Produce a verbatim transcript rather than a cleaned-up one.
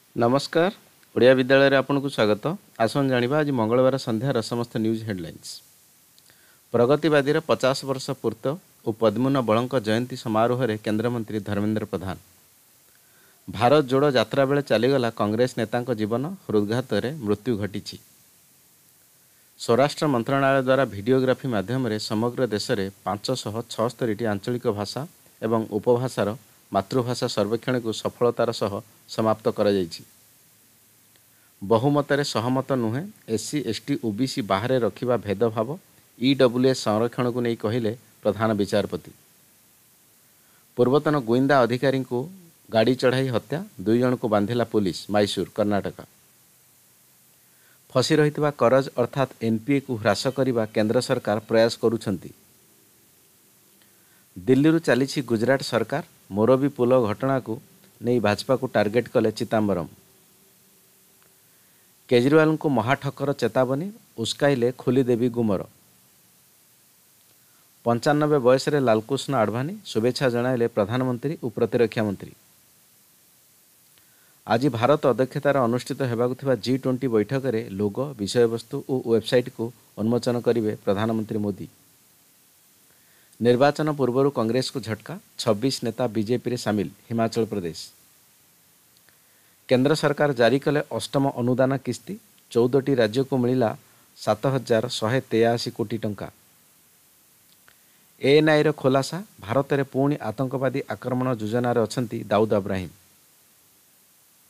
नमस्कार। ओडिया विद्यालय आपन को स्वागत। आसन जानिबा आज मंगलवार संध्यार समस्त न्यूज हेडलाइंस। प्रगतिवादी पचास वर्ष पूर्त और पद्मन बलंक जयंती समारोह में केन्द्रमंत्री धर्मेंद्र प्रधान। भारत जोड़ो यात्रा बेले चलीगला कांग्रेस नेता जीवन, हृदघात मृत्यु घटी। स्वराष्ट्र मंत्रणालय द्वारा भिडियोग्राफी माध्यम समग्र देश में पांचश छस्तरी आंचलिक भाषा एवं उपभाषार मातृभाषा सर्वेक्षण को सफलतार सह समाप्त करा जायछि। बहुमत सहमत नुहे एससी एसटी ओबीसी बाहर रखिबा भेदभाव ईडब्ल्यूएस संरक्षण को नहीं कहले प्रधान विचारपति। पूर्वतन गुइंदा अधिकारी को गाड़ी चढ़ाई हत्या, दुई जन को बांधिला पुलिस मैसूर कर्नाटक। फसी रहितबा करज अर्थात एनपीए को ह्रास करने केंद्र सरकार प्रयास करुछंती। दिल्ली रु चली गुजरात सरकार मोरबी पुल घटना को नहीं भाजपा को टार्गेट कले चिदंबरम। केजरीवाल को महाठक्कर चेतावनी, उस्काइले खोलीदेवी गुमर। पंचानबे बयस लालकृष्ण आडवाणी शुभेच्छा जणाइले प्रधानमंत्री और प्रतिरक्षा मंत्री। आज भारत अध्यक्षतार अनुष्ठित होगा जी ट्वेंटी बैठक में लोगो विषय वस्तु और वेबसाइट को उन्मोचन करेंगे प्रधानमंत्री मोदी। निर्वाचन पूर्व कांग्रेस को झटका, छब्बीस नेता बीजेपी रे सामिल हिमाचल प्रदेश। केंद्र सरकार जारी कले अष्टम अनुदान किस्ती, चौदह टी राज्य को मिला सात हजार शहे तेयासी कोटी टंका। एएनआई रो खुलासा, भारत में पुणी आतंकवादी आक्रमण योजनार अछंती दाऊद इब्राहिम।